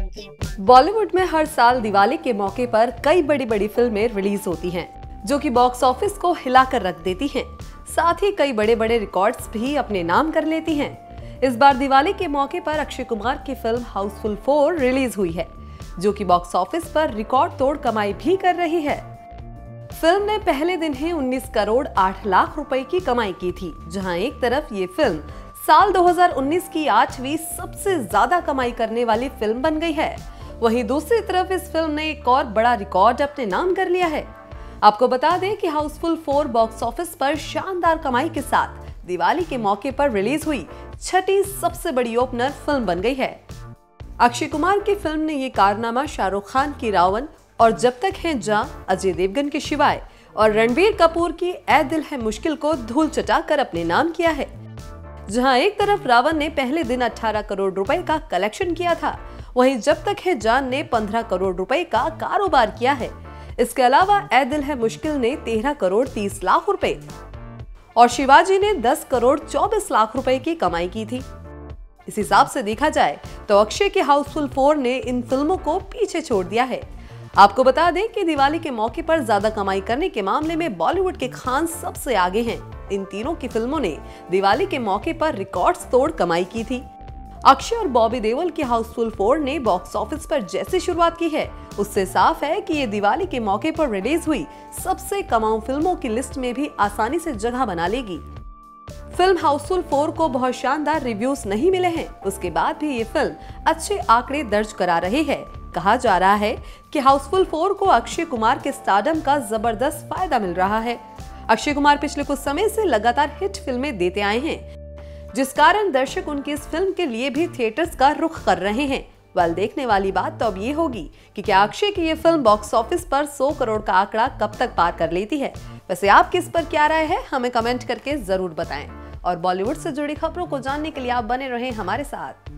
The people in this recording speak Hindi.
बॉलीवुड में हर साल दिवाली के मौके पर कई बड़ी बड़ी फिल्में रिलीज होती हैं, जो कि बॉक्स ऑफिस को हिलाकर रख देती हैं। साथ ही कई बड़े बड़े रिकॉर्ड्स भी अपने नाम कर लेती हैं। इस बार दिवाली के मौके पर अक्षय कुमार की फिल्म हाउसफुल 4 रिलीज हुई है, जो कि बॉक्स ऑफिस पर रिकॉर्ड तोड़ कमाई भी कर रही है। फिल्म ने पहले दिन ही 19 करोड़ 8 लाख रुपए की कमाई की थी, जहां एक तरफ ये फिल्म साल 2019 की 8वीं सबसे ज्यादा कमाई करने वाली फिल्म बन गई है। वहीं दूसरी तरफ इस फिल्म ने एक और बड़ा रिकॉर्ड अपने नाम कर लिया है। आपको बता दें कि हाउसफुल 4 बॉक्स ऑफिस पर शानदार कमाई के साथ दिवाली के मौके पर रिलीज हुई छठी सबसे बड़ी ओपनर फिल्म बन गई है। अक्षय कुमार की फिल्म ने ये कारनामा शाहरुख खान की रावण और जब तक है जां, अजय देवगन के शिवाय और रणबीर कपूर की ऐ दिल है मुश्किल को धूल चटाकर अपने नाम किया है। जहां एक तरफ रावण ने पहले दिन 18 करोड़ रुपए का कलेक्शन किया था, वहीं जब तक है जान ने 15 करोड़ रुपए का कारोबार किया है। इसके अलावा ऐ दिल है मुश्किल ने 13 करोड़ 30 लाख रुपए और शिवाजी ने 10 करोड़ 24 लाख रुपए की कमाई की थी। इस हिसाब से देखा जाए तो अक्षय के हाउसफुल 4 ने इन फिल्मों को पीछे छोड़ दिया है। आपको बता दें कि दिवाली के मौके पर ज्यादा कमाई करने के मामले में बॉलीवुड के खान सबसे आगे हैं। इन तीनों की फिल्मों ने दिवाली के मौके पर रिकॉर्ड्स तोड़ कमाई की थी। अक्षय और बॉबी देओल की हाउसफुल 4 ने बॉक्स ऑफिस पर जैसे शुरुआत की है, उससे साफ है कि ये दिवाली के मौके पर रिलीज हुई सबसे कमाऊ फिल्मों की लिस्ट में भी आसानी से जगह बना लेगी। फिल्म हाउसफुल 4 को बहुत शानदार रिव्यूज नहीं मिले हैं, उसके बाद भी ये फिल्म अच्छे आंकड़े दर्ज करा रही है। कहा जा रहा है कि हाउसफुल 4 को अक्षय कुमार के स्टारडम का जबरदस्त फायदा मिल रहा है। अक्षय कुमार पिछले कुछ समय से लगातार हिट फिल्में देते आए हैं, जिस कारण दर्शक उनकी इस फिल्म के लिए भी थिएटर्स का रुख कर रहे हैं। वेल, देखने वाली बात तो अब ये होगी कि क्या अक्षय की ये फिल्म बॉक्स ऑफिस पर 100 करोड़ का आंकड़ा कब तक पार कर लेती है। वैसे आपकी इस पर क्या राय है, हमें कमेंट करके जरूर बताएं और बॉलीवुड से जुड़ी खबरों को जानने के लिए आप बने रहें हमारे साथ।